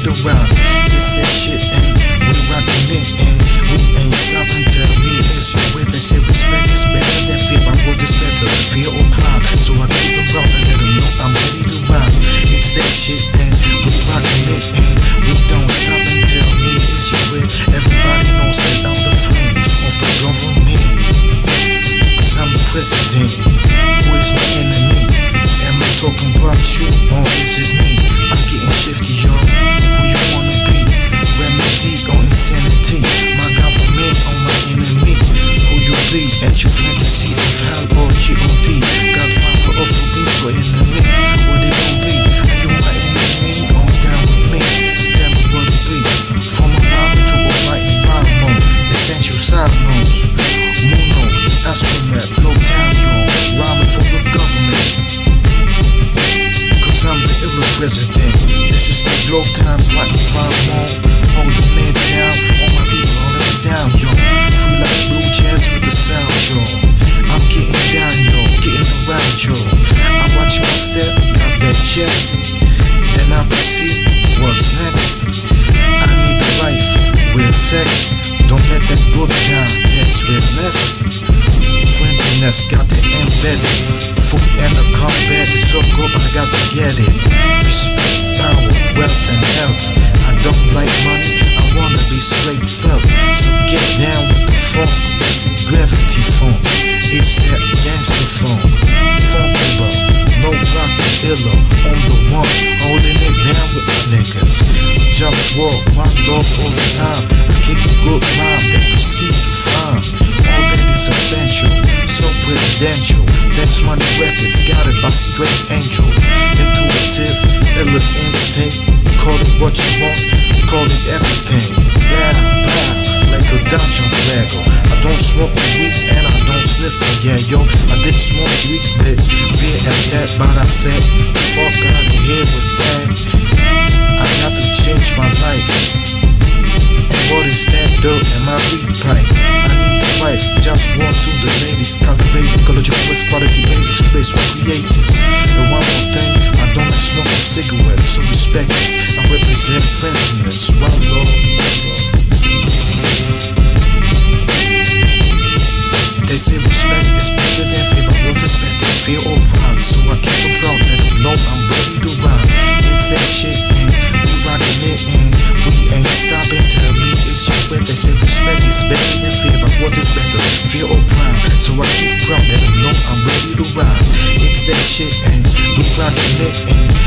to rhyme. It's that shit and we rockin' it and we ain't stopping till me is you with. They say respect is better than fear, my word is better than fear or pride. So I keep it round and let them know I'm ready to rhyme. It's that shit and we rockin' it and we don't stop until me is you with. Everybody knows that I'm the friend of the government, cause I'm the president. Who is my enemy? Am I talking about you or is it me? I'm getting shifty, y'all. Who you wanna be? Remedy or insanity? My government or my enemy? Who you be? At your fantasy of hell or G.O.D. Godfather of a beef or enemy? What they gon' be? Are you my enemy or down with me? Tell me what it be. From a rhyme to a writing rhyme mode. Essential side notes. Muno, that's from that Globetown, y'all. Rhyming for the government, cause I'm the illa president. This is the Globetown, writing rhyme mode. Holding it down for all my people, holding it down, y'all. Free like blue jazz with the sound, y'all. I'm getting down, y'all, getting around, y'all. I watch my step, got that check, then I proceed, what's next? I need a life, real sex. Don't let that book down, that's real less. Friendliness, got it embedded. Food and a combat, it's so good, but I got to get it. Respect, power, wealth and health. I don't like money, I wanna be straight felt. So get down with the funk, gravity funk. It's that gangster funk. Funkula, no rockin' illa, on the one, holding it down with my niggas. JustWar, one love all the time. I kick a good rhyme, then proceed to farm. All that is essential, so presidential. That's Money Records, got it by straight angel. Intuitive, illa instinct. Call it what you want, call it everything. Blah, blah, like a dungeon dragger. I don't smoke weed and I don't sniff the yeah, yo. I did smoke weed, bitch, beer at that, but I said, fuck out of here with that. I got to change my life. And what is that dirt in my weed pipe? I need a wife, just walk through the ladies. Cultivate ecological waste, quality basics, space for creatives. And one more thing, I don't like smoking cigarettes, so respect this. I represent friendliness, one love. They say respect is better than fear, but what is better, fear or pride? So I keep it proud, let them know I'm ready to rhyme. It's that shit and we rockin' it and we ain't stopping till me is you with. They say respect is better than fear, but what is better, fear or pride? So I keep proud, let them know I'm ready to rhyme. It's that shit and we rockin' it and